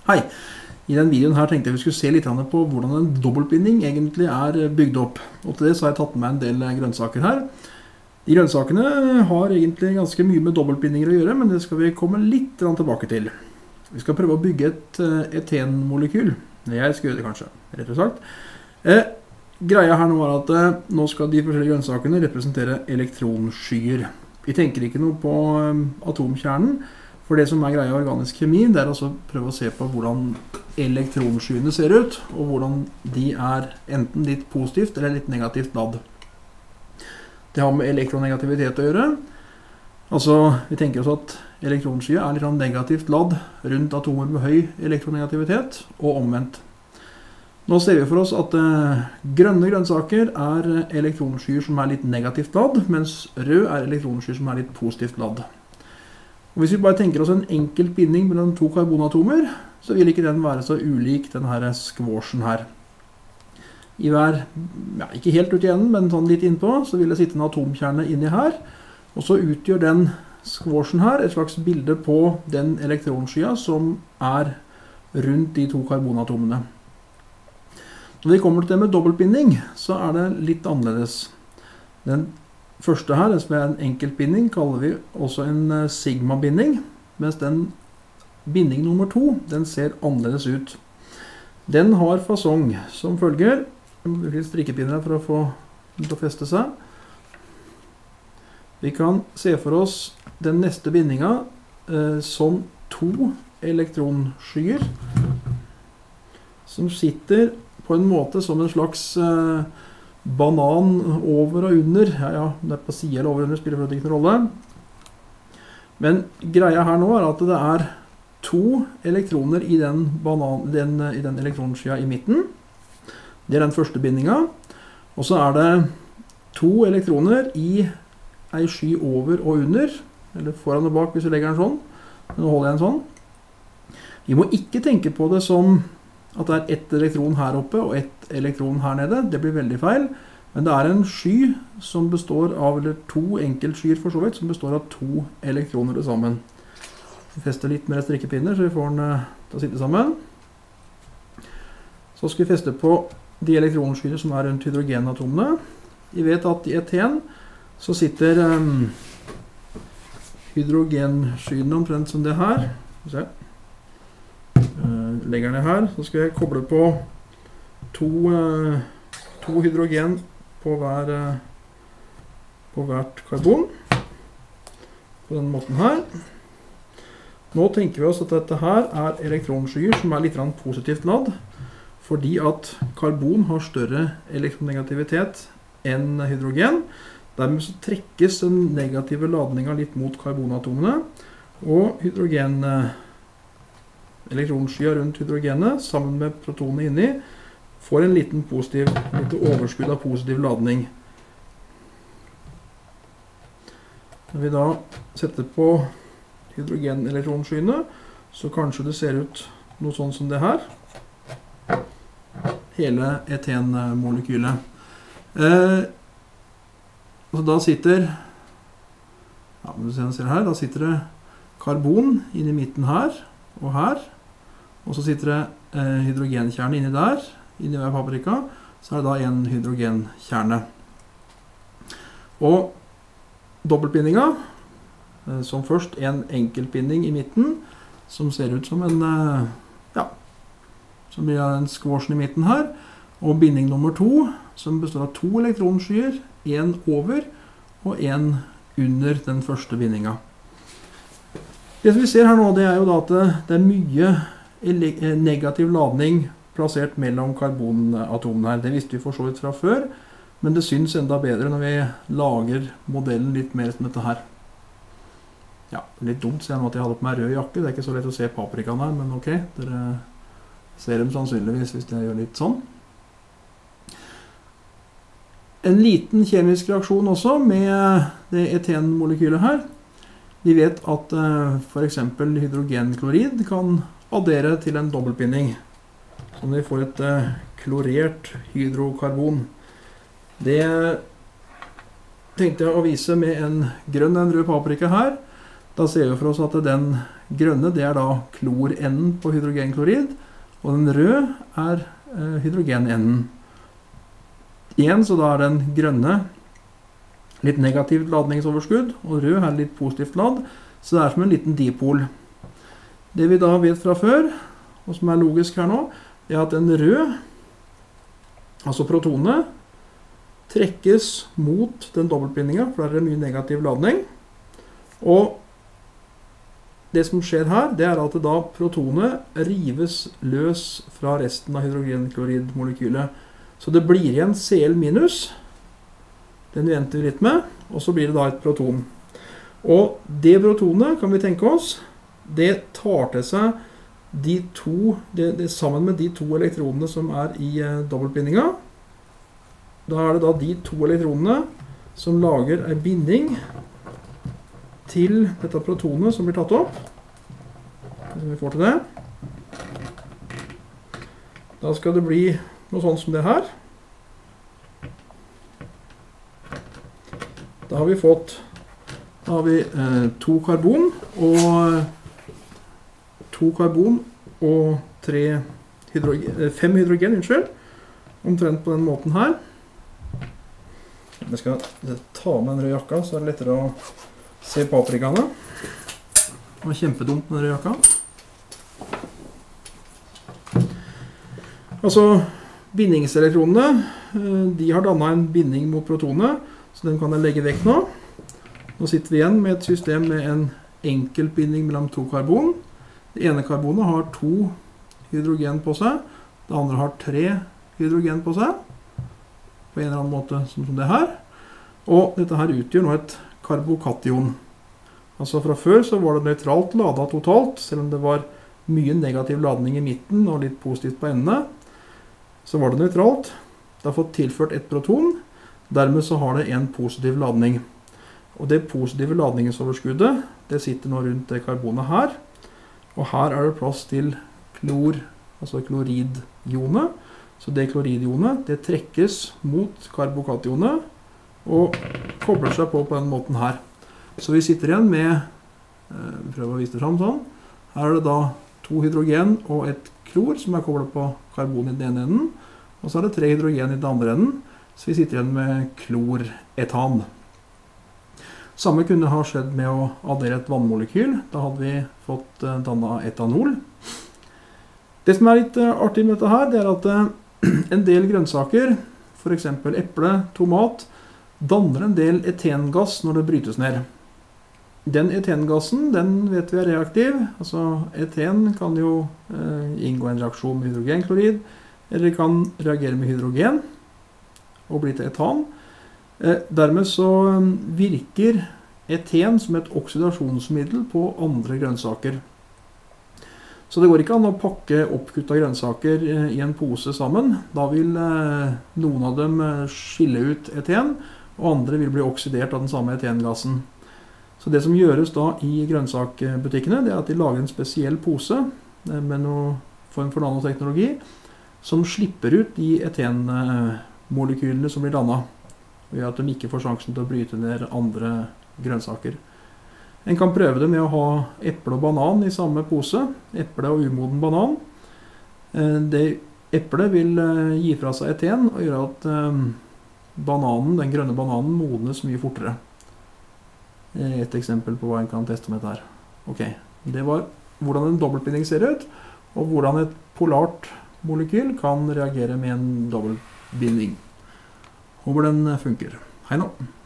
Hei! I denne videoen her tenkte jeg vi skulle se litt på hvordan en dobbeltbinding egentlig er bygd opp. Og til det så har jeg tatt med en del grønnsaker her. De grønnsakene har egentlig ganske mye med dobbeltbindinger å gjøre, men det skal vi komme litt tilbake til. Vi skal prøve å bygge et etenmolekyl. Jeg skal gjøre det kanskje, rett og sagt. Greia her nå er at nå skal de forskjellige grønnsakene representere elektronskyer. Vi tenker ikke noe på atomkjernen, for det som er greia i organisk kjemi, det er å prøve å se på hvordan elektronskyene ser ut, og hvordan de er enten litt positivt eller litt negativt ladd. Det har med elektronegativitet å gjøre. Altså, vi tenker oss at elektronskyer er litt negativt ladd rundt atomer med høy elektronegativitet, og omvendt. Nå ser vi for oss at grønne grønnsaker er elektronskyer som er litt negativt ladd, mens rød er elektronskyer som er litt positivt ladd. Og hvis vi bare tenker oss en enkel binding mellom to karbonatomer, så vil ikke den være så ulik denne skvårsen her. I hver, ikke helt ut i enden, men sånn litt innpå, så vil det sitte en atomkjerne inni her, og så utgjør den skvårsen her et slags bilde på den elektronskya som er rundt de to karbonatomene. Når vi kommer til det med dobbeltbinding, så er det litt annerledes. Den første her, det som er en enkeltbinding, kaller vi også en sigma-binding, mens den binding nummer 2, den ser annerledes ut. Den har fasong som følger. Jeg må bruke litt strikkepinner for å få den til å feste seg. Vi kan se for oss den neste bindinga som to elektronskyer som sitter på en måte som en slags banan over og under. Ja, det er på siden eller over og under, spiller for ikke noen rolle. Men greia her nå er at det er to elektroner i den elektronskya i midten. Det er den første bindinga. Og så er det to elektroner i en sky over og under, eller foran og bak hvis vi legger den sånn. Nå holder jeg den sånn. Vi må ikke tenke på det som at det er ett elektron her oppe og ett elektron her nede. Det blir veldig feil. Men det er en sky som består av, eller to enkeltskyer for så vidt, som består av to elektroner til sammen. Vi fester litt mer strikkepinner så vi får den til å sitte sammen. Så skal vi feste på de elektronskyene som er rundt hydrogenatomene. Vi vet at i eten så sitter hydrogenskyene omtrent som det her. Se. Legger ned her, så skal jeg koble på to hydrogen på hvert karbon på den måten her. Nå tenker vi oss at dette her er elektronskyer som er litt positivt ladd, fordi at karbon har større elektronegativitet enn hydrogen. Dermed så trekkes den negative ladningen litt mot karbonatomene, og elektronskyer rundt hydrogenet, sammen med protonene inni, får en liten litt overskudd av positiv ladning. Når vi da setter på hydrogenelektronskyene, så kanskje det ser ut noe sånn som det her. Hele etenmolekylet. Så da sitter, da sitter det karbon inni midten her, og her. Og så sitter det hydrogenkjerne inni der, inni hver paprika, så er det da en hydrogenkjerne. Og dobbeltbindinga, som først en enkeltbinding i midten, som ser ut som som blir en skvårsen i midten her, og binding nummer 2, som består av to elektronskyer, en over og en under den første bindinga. Det som vi ser her nå, det er jo da at det er mye negativ ladning plassert mellom karbonatomene her. Det visste vi for så vidt fra før, men det synes enda bedre når vi lager modellen litt mer som dette her. Ja, litt dumt ser jeg nå at jeg hadde på meg rød jakke. Det er ikke så lett å se paprikaen her, men ok, dere ser dem sannsynligvis hvis jeg gjør litt sånn. En liten kjemisk reaksjon også med det etenmolekylet her. Vi vet at for eksempel hydrogenklorid kan addere til en dobbeltbinding, så vi får et klorert hydrokarbon. Det tenkte jeg å vise med en grønn og en rød paprika her. Da ser vi for oss at den grønne, det er da klorenden på hydrogenklorid, og den røde er hydrogenenden. Igjen, så da er den grønne litt negativt ladningsoverskudd, og rød er litt positivt ladd, så det er som en liten dipol. Det vi da vet fra før, og som er logisk her nå, er at en rød, altså protonene, trekkes mot den dobbeltbindingen, for der er det mye negativ ladning. Og det som skjer her, det er at da protonet rives løs fra resten av hydrogenkloridmolekylet. Så det blir igjen Cl minus, den vi endte litt med, og så blir det da et proton. Og det protonet, kan vi tenke oss, det tar til seg de to, det sammen med de to elektronene som er i dobbeltbindingen. Da er det da de to elektronene som lager en binding til dette protonet som blir tatt opp. Hvis vi får til det. Da skal det bli noe sånt som det her. Da har vi fått to karbon og 5 hydrogen, omtrent på den måten her. Jeg skal ta med den røde jakka, så er det lettere å se paprikaene. Det var kjempedumt med den røde jakka. Altså, bindingselektronene, de har dannet en binding mot protonet, så den kan jeg legge vekk nå. Nå sitter vi igjen med et system med en enkel binding mellom to karbon. Det ene karbonet har 2 hydrogen på seg, det andre har 3 hydrogen på seg, på en eller annen måte som det her. Og dette her utgjør nå et karbokation. Altså fra før så var det nøytralt ladet totalt, selv om det var mye negativ ladning i midten og litt positivt på endene. Så var det nøytralt. Det har fått tilført et proton, dermed så har det en positiv ladning. Og det positive ladningsoverskuddet, det sitter nå rundt det karbonet her. Og her er det plass til klor, altså kloridionet. Så det kloridionet, det trekkes mot karbokationet og kobler seg på den måten her. Så vi sitter igjen med, prøv å vise det frem sånn. Her er det da 2 hydrogen og et klor som er koblet på karbon i den ene enden. Og så er det 3 hydrogen i den andre enden. Så vi sitter igjen med kloretan. Samme kunne ha skjedd med å addere et vannmolekyl. Da hadde vi fått dannet etanol. Det som er litt artig med dette her, det er at en del grønnsaker, for eksempel eple, tomat, danner en del etengass når det brytes ned. Den etengassen, den vet vi er reaktiv. Altså eten kan jo inngå en reaksjon med hydrogenklorid, eller kan reagere med hydrogen og bli til etan. Dermed så virker eten som et oksidasjonsmiddel på andre grønnsaker. Så det går ikke an å pakke oppkutta grønnsaker i en pose sammen. Da vil noen av dem skille ut eten, og andre vil bli oksidert av den samme etengassen. Så det som gjøres da i grønnsakbutikkene, det er at de lager en spesiell pose med noen form for nanoteknologi, som slipper ut de etenmolekylene som blir dannet, og gjør at de ikke får sjansen til å bryte ned andre grønnsaker. En kan prøve det med å ha eple og banan i samme pose, eple og umoden banan. Det eplet vil gi fra seg eten og gjøre at bananen, den grønne bananen, modnes mye fortere. Et eksempel på hva en kan teste med dette her. Ok, det var hvordan en dobbeltbinding ser ut, og hvordan et polart molekyl kan reagere med en dobbeltbinding. Håper den funker. Hei nå!